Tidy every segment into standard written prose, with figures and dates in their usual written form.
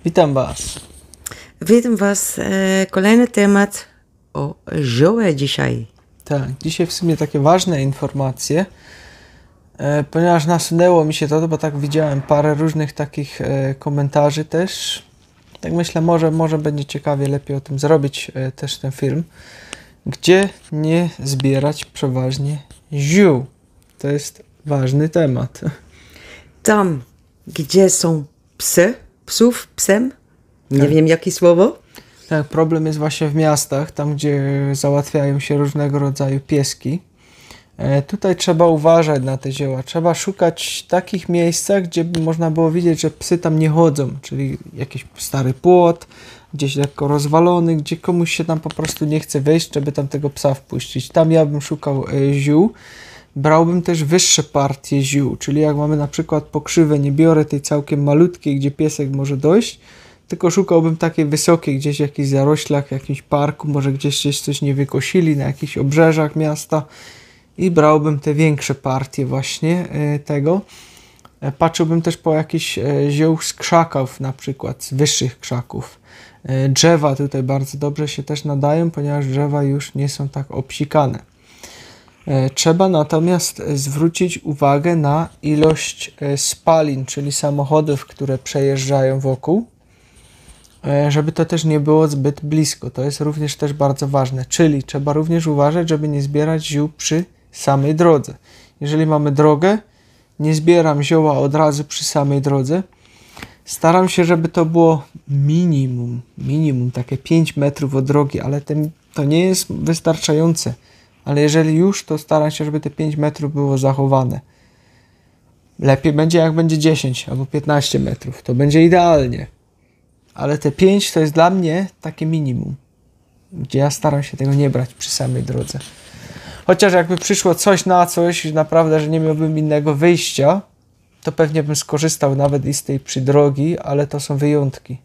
Witam Was. Witam Was. Kolejny temat o żołę dzisiaj. Tak, dzisiaj w sumie takie ważne informacje, ponieważ nasunęło mi się to, bo tak widziałem parę różnych takich komentarzy też. Tak myślę, może będzie ciekawie lepiej o tym zrobić też ten film. Gdzie nie zbierać przeważnie ziół? To jest ważny temat. Tam, gdzie są psem, nie wiem jakie słowo. Tak, problem jest właśnie w miastach, tam gdzie załatwiają się różnego rodzaju pieski. Tutaj trzeba uważać na te zioła. Trzeba szukać takich miejscach, gdzie by można było widzieć, że psy tam nie chodzą, czyli jakiś stary płot, gdzieś lekko rozwalony, gdzie komuś się tam po prostu nie chce wejść, żeby tam tego psa wpuścić. Tam ja bym szukał ziół. Brałbym też wyższe partie ziół, czyli jak mamy na przykład pokrzywę, nie biorę tej całkiem malutkiej, gdzie piesek może dojść, tylko szukałbym takiej wysokiej, gdzieś w jakichś zaroślach, w jakimś parku, może gdzieś coś nie wykosili, na jakichś obrzeżach miasta i brałbym te większe partie właśnie tego. Patrzyłbym też po jakichś ziół z krzaków, na przykład z wyższych krzaków. Drzewa tutaj bardzo dobrze się też nadają, ponieważ drzewa już nie są tak obsikane. Trzeba natomiast zwrócić uwagę na ilość spalin, czyli samochodów, które przejeżdżają wokół, żeby to też nie było zbyt blisko. To jest również też bardzo ważne, czyli trzeba również uważać, żeby nie zbierać ziół przy samej drodze. Jeżeli mamy drogę, nie zbieram zioła od razu przy samej drodze. Staram się, żeby to było minimum takie 5 metrów od drogi, ale to nie jest wystarczające. Ale jeżeli już, to staram się, żeby te 5 metrów było zachowane. Lepiej będzie, jak będzie 10 albo 15 metrów. To będzie idealnie. Ale te 5 to jest dla mnie takie minimum, gdzie ja staram się tego nie brać przy samej drodze. Chociaż jakby przyszło coś na coś, naprawdę, że nie miałbym innego wyjścia, to pewnie bym skorzystał nawet i z tej przydrogi, ale to są wyjątki.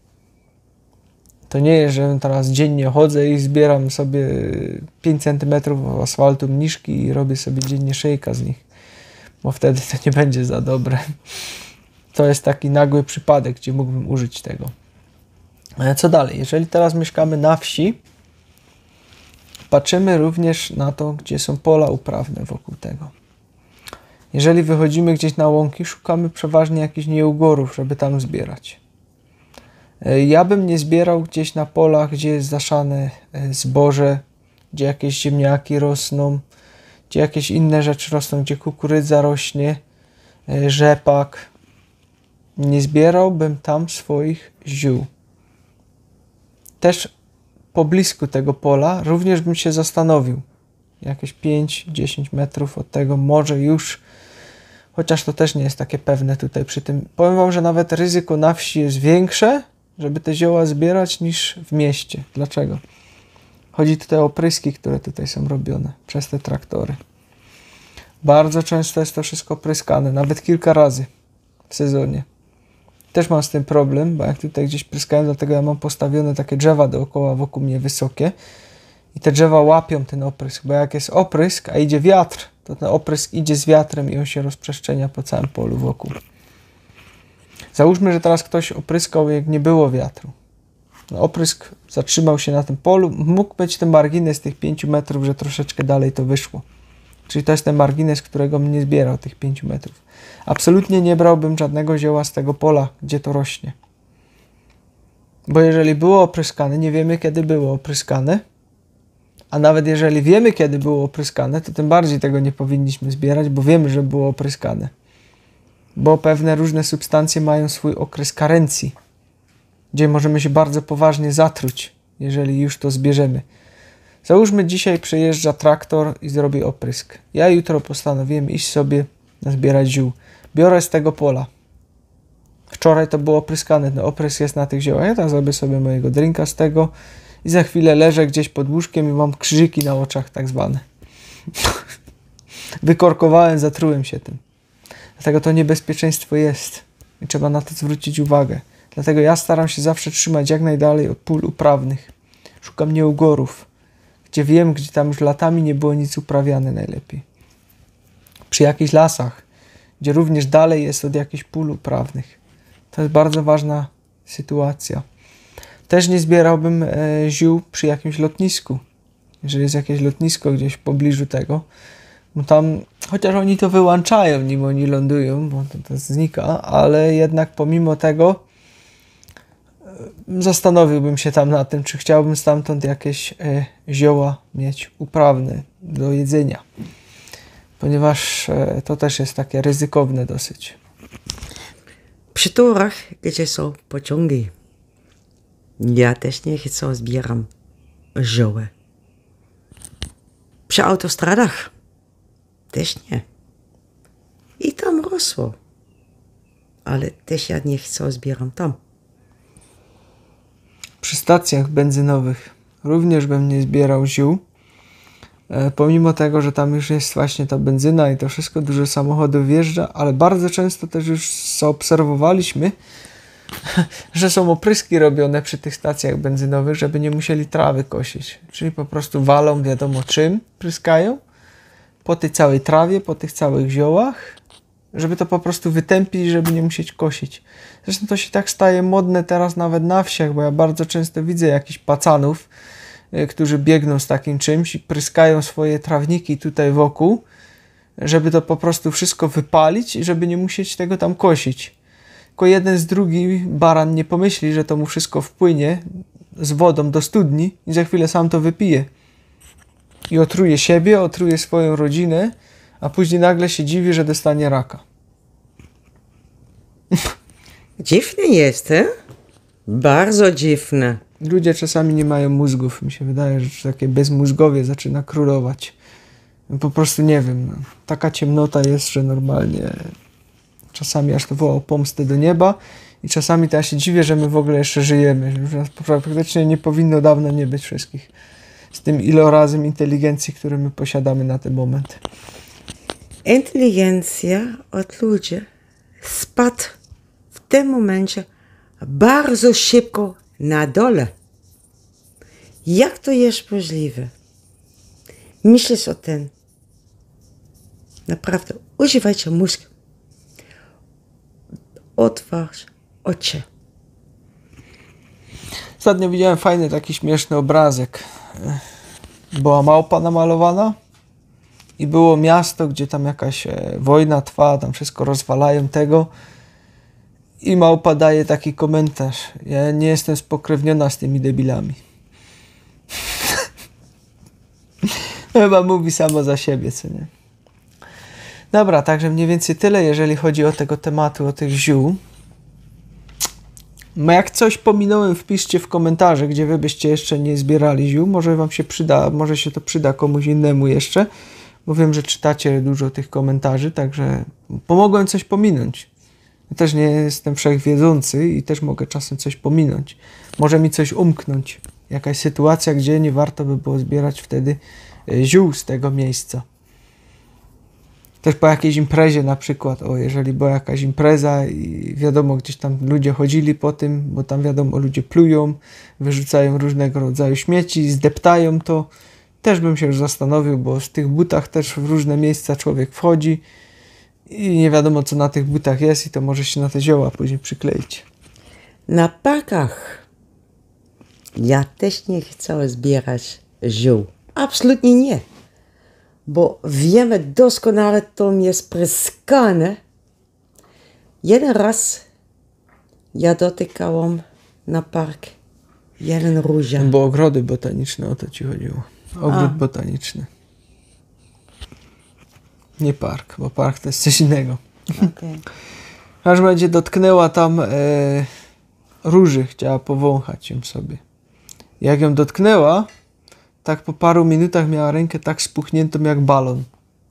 To nie jest, że teraz dziennie chodzę i zbieram sobie 5 cm asfaltu mniszki i robię sobie dziennie szejka z nich, bo wtedy to nie będzie za dobre. To jest taki nagły przypadek, gdzie mógłbym użyć tego. Co dalej? Jeżeli teraz mieszkamy na wsi, patrzymy również na to, gdzie są pola uprawne wokół tego. Jeżeli wychodzimy gdzieś na łąki, szukamy przeważnie jakichś nieugorów, żeby tam zbierać. Ja bym nie zbierał gdzieś na polach, gdzie jest zaszane zboże, gdzie jakieś ziemniaki rosną, gdzie jakieś inne rzeczy rosną, gdzie kukurydza rośnie, rzepak. Nie zbierałbym tam swoich ziół. Też poblisku tego pola również bym się zastanowił. Jakieś 5-10 metrów od tego może już, chociaż to też nie jest takie pewne tutaj przy tym. Powiem Wam, że nawet ryzyko na wsi jest większe, żeby te zioła zbierać, niż w mieście. Dlaczego? Chodzi tutaj o opryski, które tutaj są robione przez te traktory. Bardzo często jest to wszystko pryskane, nawet kilka razy w sezonie. Też mam z tym problem, bo jak tutaj gdzieś pryskałem, dlatego ja mam postawione takie drzewa dookoła wokół mnie wysokie i te drzewa łapią ten oprysk, bo jak jest oprysk, a idzie wiatr, to ten oprysk idzie z wiatrem i on się rozprzestrzenia po całym polu wokół. Załóżmy, że teraz ktoś opryskał, jak nie było wiatru. No, oprysk zatrzymał się na tym polu, mógł być ten margines tych 5 metrów, że troszeczkę dalej to wyszło. Czyli to jest ten margines, którego bym nie zbierał, tych 5 metrów. Absolutnie nie brałbym żadnego zioła z tego pola, gdzie to rośnie. Bo jeżeli było opryskane, nie wiemy, kiedy było opryskane, a nawet jeżeli wiemy, kiedy było opryskane, to tym bardziej tego nie powinniśmy zbierać, bo wiemy, że było opryskane. Bo pewne różne substancje mają swój okres karencji, gdzie możemy się bardzo poważnie zatruć, jeżeli już to zbierzemy. Załóżmy, dzisiaj przejeżdża traktor i zrobi oprysk. Ja jutro postanowiłem iść sobie zbierać ziół. Biorę z tego pola. Wczoraj to było opryskane, ten oprysk jest na tych ziołach. Ja tam zrobię sobie mojego drinka z tego i za chwilę leżę gdzieś pod łóżkiem i mam krzyżyki na oczach tak zwane. Wykorkowałem, zatrułem się tym. Dlatego to niebezpieczeństwo jest i trzeba na to zwrócić uwagę. Dlatego ja staram się zawsze trzymać jak najdalej od pól uprawnych. Szukam nieugorów, gdzie wiem, gdzie tam już latami nie było nic uprawiane najlepiej. Przy jakichś lasach, gdzie również dalej jest od jakichś pól uprawnych. To jest bardzo ważna sytuacja. Też nie zbierałbym ziół przy jakimś lotnisku. Jeżeli jest jakieś lotnisko gdzieś w pobliżu tego, bo tam, chociaż oni to wyłączają, nim oni lądują, bo to znika, ale jednak pomimo tego zastanowiłbym się tam nad tym, czy chciałbym stamtąd jakieś zioła mieć uprawne do jedzenia. Ponieważ to też jest takie ryzykowne dosyć. Przy torach, gdzie są pociągi, ja też nie chcę zbieram zioły. Przy autostradach też nie. I tam rosło. Ale też ja nie chcę zbieram tam. Przy stacjach benzynowych również bym nie zbierał ziół. Pomimo tego, że tam już jest właśnie ta benzyna i to wszystko, dużo samochodów wjeżdża, ale bardzo często też już zaobserwowaliśmy, że są opryski robione przy tych stacjach benzynowych, żeby nie musieli trawy kosić. Czyli po prostu walą wiadomo czym, pryskają po tej całej trawie, po tych całych ziołach, żeby to po prostu wytępić, żeby nie musieć kosić. Zresztą to się tak staje modne teraz nawet na wsiach, bo ja bardzo często widzę jakichś pacanów, którzy biegną z takim czymś i pryskają swoje trawniki tutaj wokół, żeby to po prostu wszystko wypalić i żeby nie musieć tego tam kosić. Tylko jeden z drugi baran nie pomyśli, że to mu wszystko wpłynie z wodą do studni i za chwilę sam to wypije. I otruje siebie, otruje swoją rodzinę, a później nagle się dziwi, że dostanie raka. Dziwne jest, he? Bardzo dziwne. Ludzie czasami nie mają mózgów. Mi się wydaje, że takie bezmózgowie zaczyna królować. Po prostu nie wiem. No. Taka ciemnota jest, że normalnie czasami aż to woła o pomstę do nieba i czasami to ja się dziwię, że my w ogóle jeszcze żyjemy. Że nas praktycznie nie powinno dawno nie być wszystkich. Z tym ilorazem inteligencji, który my posiadamy na ten moment. Inteligencja od ludzi spadł w tym momencie bardzo szybko na dole. Jak to jest możliwe? Myślisz o tym. Naprawdę, używajcie mózgu. Otwórz oczy. Ostatnio widziałem fajny, taki śmieszny obrazek. Była małpa namalowana i było miasto, gdzie tam jakaś wojna trwa, tam wszystko rozwalają tego. I małpa daje taki komentarz. Ja nie jestem spokrewniona z tymi debilami. Chyba mówi samo za siebie, co nie? Dobra, także mniej więcej tyle, jeżeli chodzi o tego tematu, o tych ziół. Jak coś pominąłem, wpiszcie w komentarze, gdzie wy byście jeszcze nie zbierali ziół. Może wam się przyda, może się to przyda komuś innemu jeszcze, bo wiem, że czytacie dużo tych komentarzy, także pomogłem coś pominąć. Ja też nie jestem wszechwiedzący i też mogę czasem coś pominąć. Może mi coś umknąć. Jakaś sytuacja, gdzie nie warto by było zbierać wtedy ziół z tego miejsca. Też po jakiejś imprezie na przykład, jeżeli była jakaś impreza i wiadomo, gdzieś tam ludzie chodzili po tym, bo tam wiadomo, ludzie plują, wyrzucają różnego rodzaju śmieci, zdeptają to. Też bym się już zastanowił, bo w tych butach też w różne miejsca człowiek wchodzi i nie wiadomo, co na tych butach jest i to może się na te zioła później przykleić. Na parkach ja też nie chcę zbierać ziół. Absolutnie nie. Bo wiemy doskonale, to jest pryskane. Jeden raz ja dotykałam na park jeden róża. Bo ogrody botaniczne, o to ci chodziło. Ogród botaniczny. Nie park, bo park to jest coś innego. Okay. Aż będzie dotknęła tam róży, chciała powąchać ją sobie. Jak ją dotknęła, tak po paru minutach miała rękę tak spuchniętą jak balon.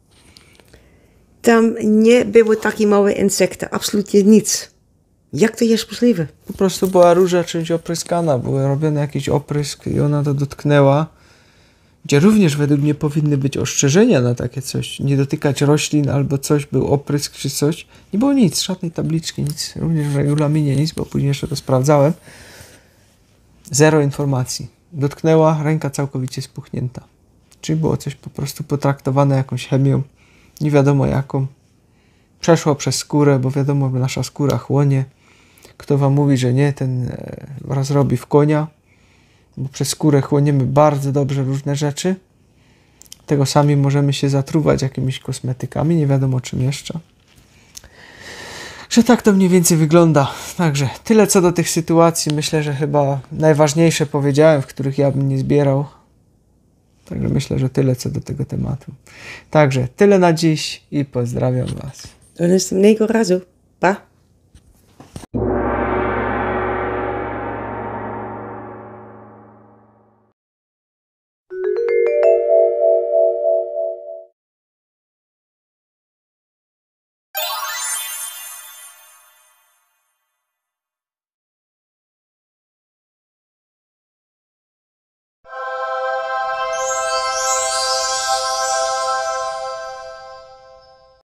Tam nie było takie małe insekty, absolutnie nic. Jak to jest możliwe? Po prostu była róża czymś opryskana, był robiony jakiś oprysk i ona to dotknęła. Gdzie również według mnie powinny być ostrzeżenia na takie coś. Nie dotykać roślin albo coś, był oprysk czy coś. Nie było nic, żadnej tabliczki, nic. Również w regulaminie nic, bo później jeszcze to sprawdzałem. Zero informacji. Dotknęła, ręka całkowicie spuchnięta. Czyli było coś po prostu potraktowane jakąś chemią. Nie wiadomo jaką. Przeszło przez skórę, bo wiadomo, że nasza skóra chłonie. Kto wam mówi, że nie, ten rozrobi w konia, bo przez skórę chłoniemy bardzo dobrze różne rzeczy. Tego sami możemy się zatruwać jakimiś kosmetykami, nie wiadomo czym jeszcze. Że tak to mniej więcej wygląda. Także tyle co do tych sytuacji. Myślę, że chyba najważniejsze powiedziałem, w których ja bym nie zbierał. Także myślę, że tyle co do tego tematu. Także tyle na dziś i pozdrawiam was. Do następnego razu.